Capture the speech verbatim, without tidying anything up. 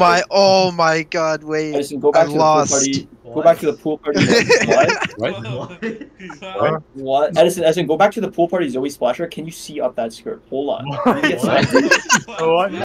my, oh my god, wait. Edison, go back I'm to lost. the pool party. What? Go back to the pool party. What? What? What? What? Edison, Edison, go back to the pool party Zoe Splasher. Can you see up that skirt? Hold on. What? Can you get What? signed? What?